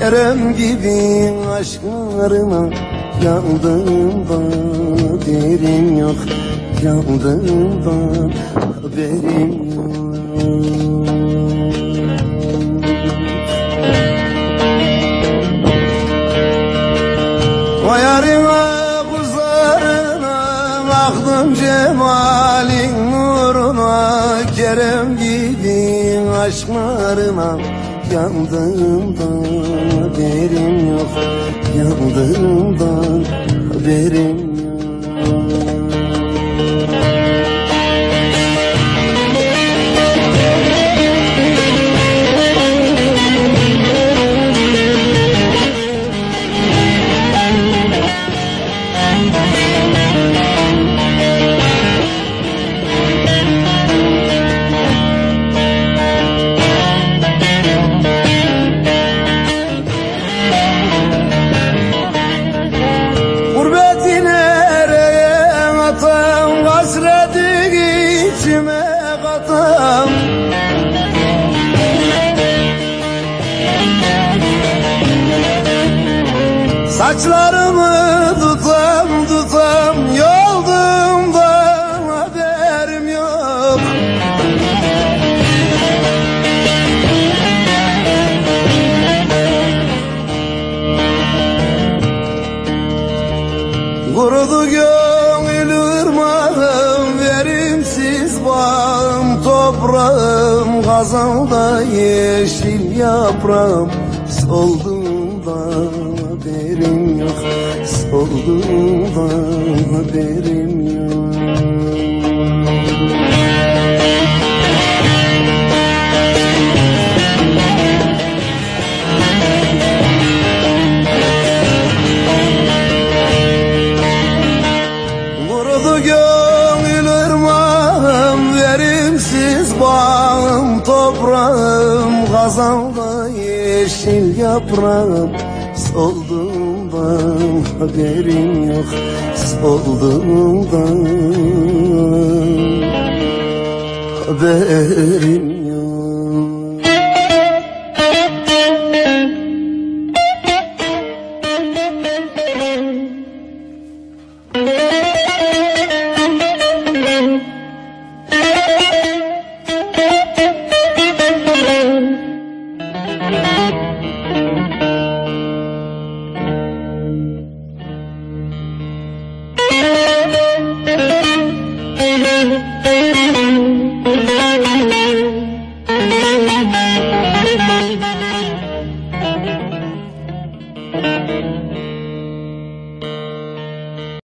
Kerem gibi aşklarına yandığımda haberim yok, yandığımda haberim yok. O yarına kuzlarına baktım cemalin nuruna, Kerem gibi aşklarına yandığımda haberim yok, yandığımda haberim yok. İçime katam, saçlarımı tutam yoldumdan haberim yok. Kurudu gönül ırmağım, verimsiz bağım, toprağım, gazalda yeşil yaprağım, solduğundan haberim yok, solduğundan haberim yok. Gönül ırmağım, verimsiz bağım, toprağım, gazalda yeşil yaprağım, solduğundan haberim yok, solduğundan haberim yok.